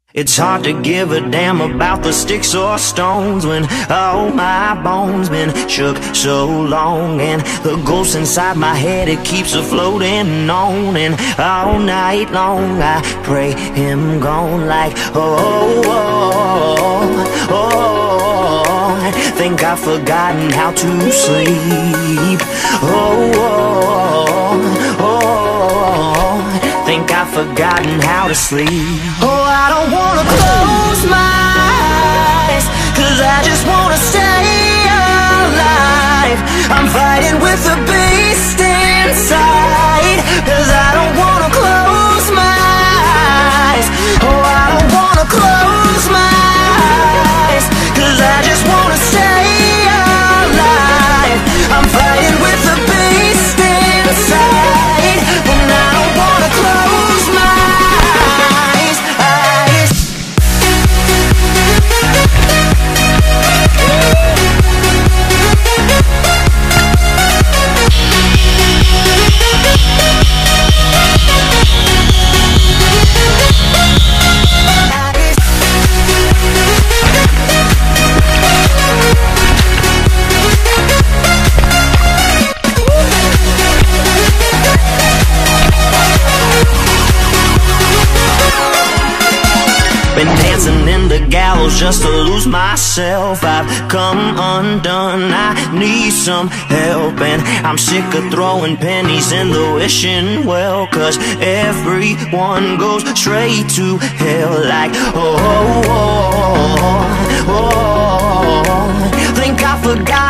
It's hard to give a damn about the sticks or stones when all my bones been shook so long, and the ghost inside my head, it keeps floating on, and all night long I pray him gone. Like oh, oh, oh, I think I've forgotten how to sleep. Oh, oh, oh, think I've forgotten how to sleep. Oh, I don't wanna close my eyes, 'cause I just wanna stay alive. I'm fighting with the beast inside, 'cause I don't wanna close my eyes. Oh, I don't wanna close my eyes, 'cause I just wanna stay alive. I'm fighting with the beast inside, and I don't wanna close my eyes. Been dancing in the gallows just to lose myself. I've come undone, I need some help, and I'm sick of throwing pennies in the wishing well, 'cause everyone goes straight to hell. Like oh, oh, oh, oh, think I forgot